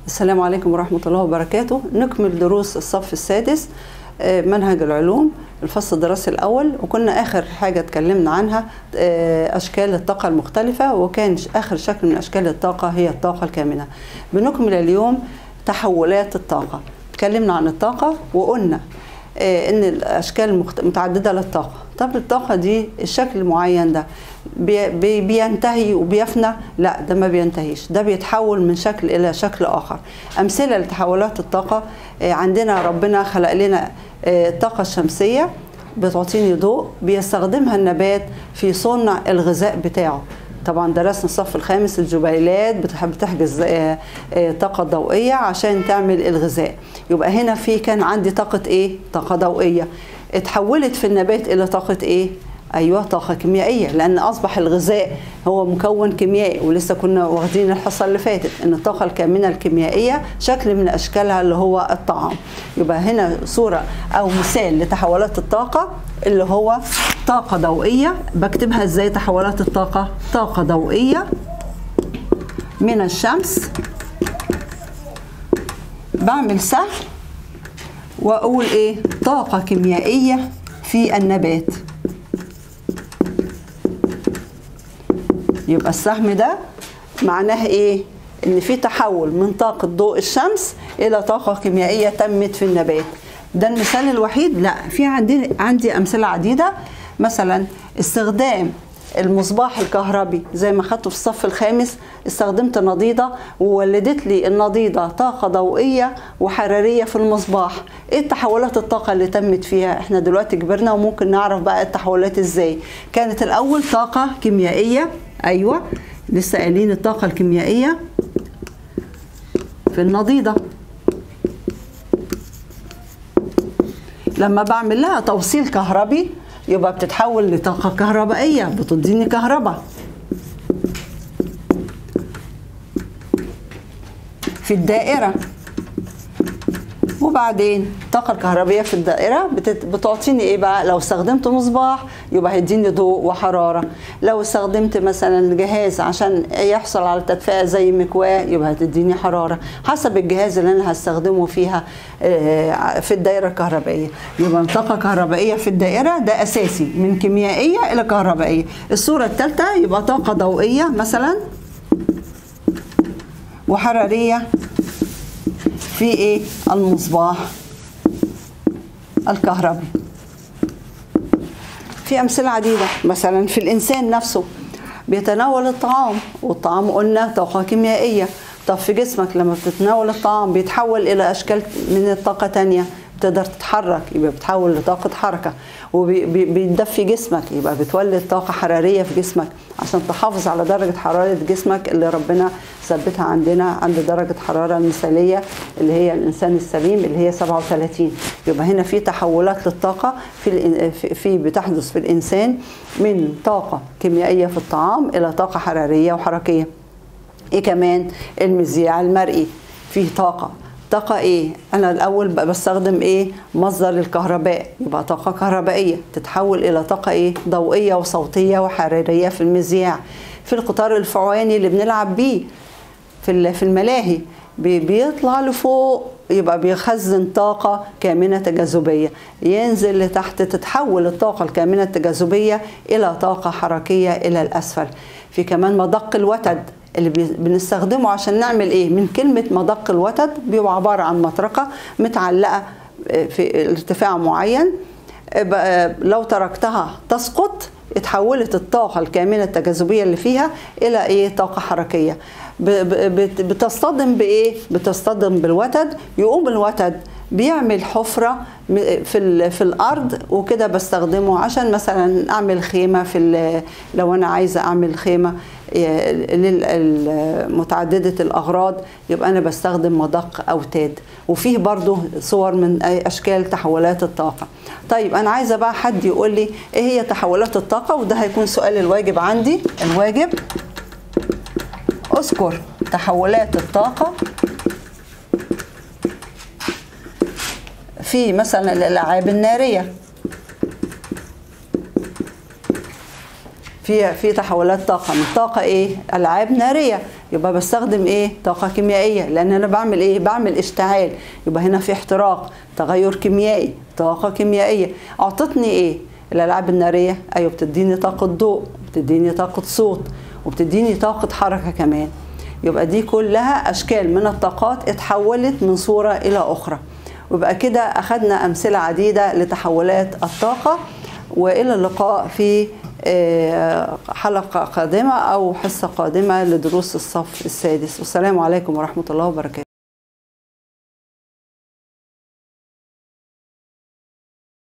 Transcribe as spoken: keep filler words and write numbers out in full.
السلام عليكم ورحمة الله وبركاته. نكمل دروس الصف السادس منهج العلوم الفصل الدراسي الأول، وكنا آخر حاجة اتكلمنا عنها أشكال الطاقة المختلفة، وكان آخر شكل من أشكال الطاقة هي الطاقة الكامنة. بنكمل اليوم تحولات الطاقة. اتكلمنا عن الطاقة وقلنا إن الأشكال متعددة للطاقة. طب الطاقة دي الشكل المعين ده بي بينتهي وبيفنى؟ لا، ده ما بينتهيش، ده بيتحول من شكل إلى شكل آخر. أمثلة لتحولات الطاقة عندنا ربنا خلق لنا الطاقة الشمسية بتعطيني ضوء بيستخدمها النبات في صنع الغذاء بتاعه. طبعا درسنا الصف الخامس الجبيلات بتحجز طاقة ضوئية عشان تعمل الغذاء. يبقى هنا في كان عندي طاقة ايه؟ طاقة ضوئية اتحولت في النبات الى طاقة ايه؟ ايوه، طاقة كيميائية، لان اصبح الغذاء هو مكون كيميائي. ولسه كنا واخدين الحصة اللي فاتت ان الطاقة الكامنة الكيميائية شكل من اشكالها اللي هو الطعام. يبقى هنا صورة او مثال لتحولات الطاقة اللي هو طاقة ضوئية. بكتبها ازاي تحولات الطاقة؟ طاقة ضوئية من الشمس، بعمل سهم واقول ايه؟ طاقة كيميائية في النبات. يبقى السهم ده معناه ايه؟ ان في تحول من طاقة ضوء الشمس الى طاقة كيميائية تمت في النبات. ده المثال الوحيد؟ لا، في عندي عندي امثلة عديدة. مثلا استخدام المصباح الكهربي زي ما خدته في الصف الخامس، استخدمت نضيدة وولدت لي النضيدة طاقة ضوئية وحرارية في المصباح. ايه التحولات الطاقة اللي تمت فيها؟ احنا دلوقتي كبرنا وممكن نعرف بقى التحولات ازاي. كانت الاول طاقة كيميائية، ايوه لسه قايلين الطاقة الكيميائية في النضيدة. لما بعمل لها توصيل كهربي يبقى بتتحول لطاقة كهربائية بتديني كهرباء. في الدائرة، وبعدين الطاقة الكهربائية في الدائرة بتعطيني ايه بقى؟ لو استخدمت مصباح يبقى هيديني ضوء وحرارة. لو استخدمت مثلا جهاز عشان يحصل على تدفئة زي مكواة يبقى هتديني حرارة، حسب الجهاز اللي انا هستخدمه فيها في الدائرة الكهربائية. يبقى طاقة كهربائية في الدائرة ده اساسي، من كيميائية الى كهربائية. الصورة الثالثة يبقى طاقة ضوئية مثلا وحرارية في ايه؟ المصباح الكهربي. في امثله عديده. مثلا في الانسان نفسه بيتناول الطعام، والطعام قلنا طاقه كيميائيه. طب في جسمك لما بتتناول الطعام بيتحول الى اشكال من الطاقه تانية، بتقدر تتحرك يبقى بتحول لطاقه حركه، وبيدفي جسمك يبقى بتولد طاقه حراريه في جسمك عشان تحافظ على درجه حراره جسمك اللي ربنا ثبتها عندنا عند درجه حراره المثاليه اللي هي الانسان السليم اللي هي سبعة وثلاثين. يبقى هنا في تحولات للطاقه في في بتحدث في الانسان من طاقه كيميائيه في الطعام الى طاقه حراريه وحركيه. ايه كمان؟ المذياع المرئي فيه طاقه. طاقة ايه؟ انا الاول بستخدم ايه؟ مصدر الكهرباء، يبقى طاقة كهربائية تتحول الى طاقة ايه؟ ضوئية وصوتية وحرارية في المذياع. في القطار الفواني اللي بنلعب بيه في في الملاهي بيطلع لفوق يبقى بيخزن طاقة كامنة تجاذبية، ينزل لتحت تتحول الطاقة الكامنة التجاذبية الى طاقة حركية الى الاسفل. في كمان مدق الوتد اللي بنستخدمه عشان نعمل ايه؟ من كلمة مدق الوتد بيبقى عبارة عن مطرقة متعلقة في ارتفاع معين، لو تركتها تسقط اتحولت الطاقة الكامنة التجاذبية اللي فيها الى ايه؟ طاقة حركية. بتصطدم بايه؟ بتصطدم بالوتد، يقوم الوتد بيعمل حفرة في في الارض، وكده بستخدمه عشان مثلا اعمل خيمة في لو انا عايزة اعمل خيمة متعددة الأغراض يبقى أنا بستخدم مدق أوتاد. وفيه برضو صور من أشكال تحولات الطاقة. طيب أنا عايزة بقى حد يقول لي إيه هي تحولات الطاقة، وده هيكون سؤال الواجب عندي. الواجب: أذكر تحولات الطاقة في مثلا الألعاب النارية، في في تحولات طاقه من طاقه ايه؟ العاب ناريه، يبقى بستخدم ايه؟ طاقه كيميائيه، لان انا بعمل ايه؟ بعمل اشتعال، يبقى هنا في احتراق، تغير كيميائي، طاقه كيميائيه. اعطتني ايه الالعاب الناريه؟ ايوه بتديني طاقه ضوء، بتديني طاقه صوت، وبتديني طاقه حركه كمان. يبقى دي كلها اشكال من الطاقات اتحولت من صوره الى اخرى. ويبقى كده اخذنا امثله عديده لتحولات الطاقه. والى اللقاء في حلقه قادمه او حصه قادمه لدروس الصف السادس. والسلام عليكم ورحمه الله وبركاته.